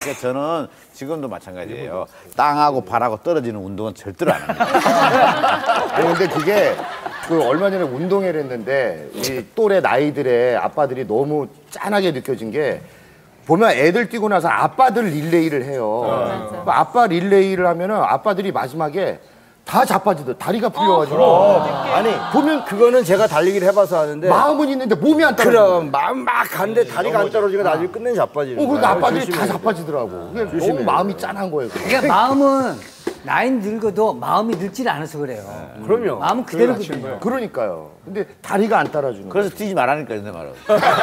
그러니까 저는 지금도 마찬가지예요. 땅하고 발하고 떨어지는 운동은 절대로 안 합니다. 아니 근데 그게 그 얼마 전에 운동회를 했는데 이 또래 나이들의 아빠들이 너무 짠하게 느껴진 게 보면 애들 뛰고 나서 아빠들 릴레이를 해요. 아빠 릴레이를 하면은 아빠들이 마지막에 다 자빠지더라고. 다리가 풀려가지고. 아니 보면 그거는 제가 달리기를 해봐서 하는데 마음은 있는데 몸이 안 떨어져. 그럼 마음 막 가는데 다리가 안 떨어지고 나중에 끝내 자빠지는 그러니까 거야. 아빠들이 다 자빠지더라고. 그게 너무 마음이 짠한 거예요. 그게. 그러니까 마음은 나이 늙어도 마음이 늙지 않아서 그래요. 그럼요. 마음은 그대로거든요. 그러니까요. 근데 다리가 안 따라주는 거예요. 그래서 뛰지 말라니까 내 말은.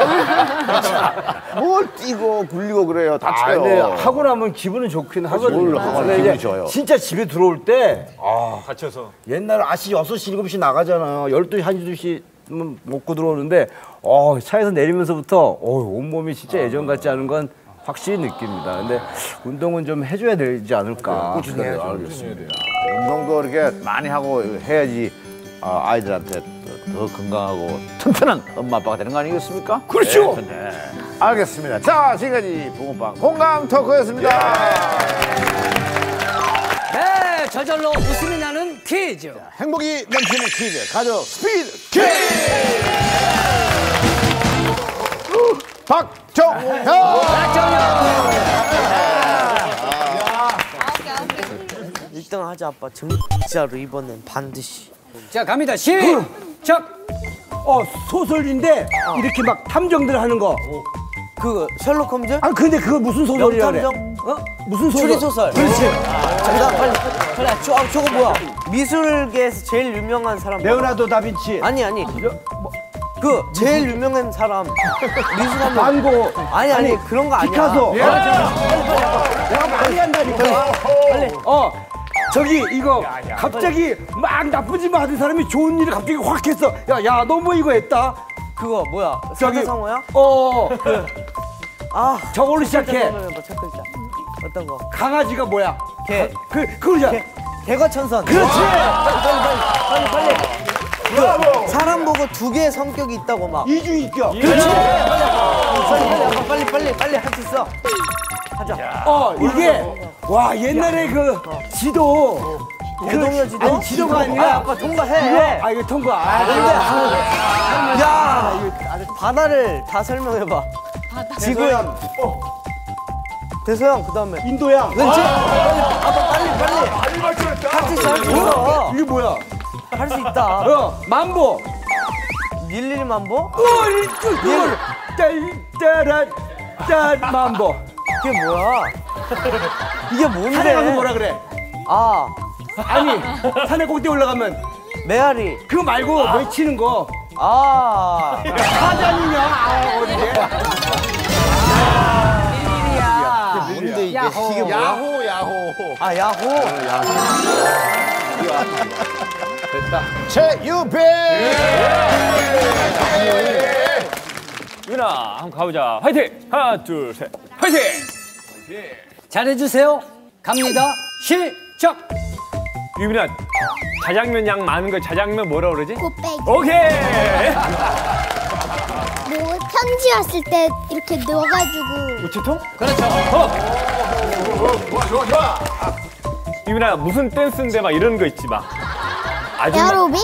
뭘 뛰고 굴리고 그래요. 다쳐요. 근데 하고 나면 기분은 좋긴 하거든요. 뭘 하고 나면 근데 기분이 이제 좋아요. 진짜 집에 들어올 때 다쳐서. 옛날 아시 6시, 7시 나가잖아요. 12시, 1시, 2시 먹고 들어오는데 차에서 내리면서부터 온몸이 진짜 예전 같지 않은 건 확실히 느낍니다. 근데 운동은 좀 해줘야 되지 않을까. 네, 알겠습니다. 운동도 이렇게 많이 하고 해야지 아이들한테 더 건강하고 튼튼한 엄마 아빠가 되는 거 아니겠습니까? 그렇죠. 네. 알겠습니다. 자, 지금까지 붕어빵 공감 토크였습니다. 네, 저절로 웃음이 나는 퀴즈. 행복이 넘치는 퀴즈 가족 스피드 퀴즈. 박정현. 일등 하자 아빠. 진짜로 이번엔 반드시. 자, 갑니다. 시작. 소설인데 이렇게 막 탐정들 하는 거. 그 셜록 홈즈? 아 근데 그거 무슨 소설이야 그래? 명탐정? 무슨 소설? 추리소설. 그렇지. 정답 빨리. 저거 뭐야? 미술계에서 제일 유명한 사람. 레오나르도 다빈치. 아니. 그 제일 유명한 사람. 미술하면. 반고. 아니 그런 거 아니야. 피카소. 내가 많이 한다니까. 빨리. 저기 이거 갑자기 막 나쁜 짓만 하던 사람이 좋은 일을 갑자기 확 했어. 야 너 뭐 이거 했다? 그거 뭐야? 저기 사자성어야? 저걸로 시작해. 첫 글자. 어떤 거? 강아지가 뭐야? 개. 그거야. 개과천선. 그렇지. 빨리. 그 사람 보고 두 개의 성격이 있다고 막. 이주인격. 그렇지. 빨리 할 수 있어. 하자. 이게 와 옛날에 그 지도. 대동여 지도? 아니 지도가 아니라 아빠 통과해. 이거 통과. 야, 바다를 다 설명해봐. 지구야. 대서양 그다음에 인도양. 왠지 빨리. 할 수 있어. 이게 뭐야? 할 수 있다. 만보. 일일이 만보? 그걸 따란 만보. 이게 뭐야? 이게 뭔데? 산에 가면 뭐라 그래? 아니 산에 꼭대기 올라가면 메아리. 그거 말고 외치는 거. 사자니냐? 어디게? 뭔데 이게 뭐야? 야호. 야호. 됐다. 최유배. 유나 한번 가보자. 화이팅. 하나 둘 셋. 화이팅. 잘해주세요. 갑니다. 시작. 유빈아 자장면 양 많은 거 자장면 뭐라 그러지? 곱빼기. 오케이. 뭐 편지 왔을 때 이렇게 넣어가지고 우체통? 그렇죠. 좋아. 유빈아 무슨 댄스인데 막 이런 거 있지 막. 에어로빅?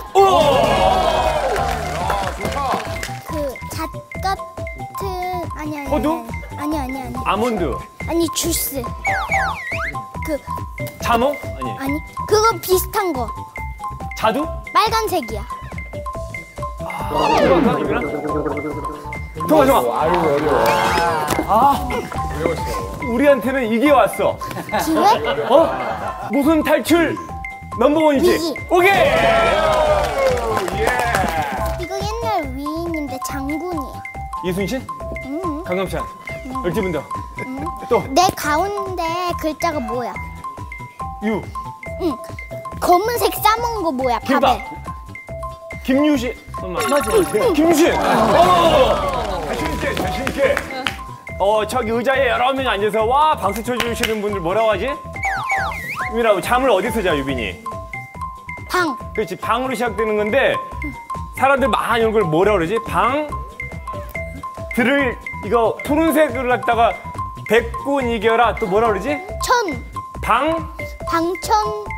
그 잣 같은 아니. 호두? 아니. 아몬드. 아니 주스. 그 자몽? 아니 그거 비슷한 거. 자두? 빨간색이야. 좋아. 아유 어려워. 우리한테는 이게 왔어. 기회? 무슨 탈출 넘버원이지? 위기. 오케이. 이거 옛날 위인인데 장군이야. 이순신? 강감찬. 열지문도. 또 내 가운데 글자가 뭐야? 유. 응. 검은색 싸먹은 거 뭐야? 김밥. 밥에. 김유신. 맞아. 김유신. 자신 있게. 저기 의자에 여러 명 앉아서 와 박수 쳐주시는 분들 뭐라고 하지? 유빈아 잠을 어디서 자 유빈이? 방. 그렇지 방으로 시작되는 건데 사람들 많이 오는 걸 뭐라 그러지? 방 들을 이거 푸른색을 갖다가 백군 이겨라 또 뭐라 그러지? 천. 방 방천.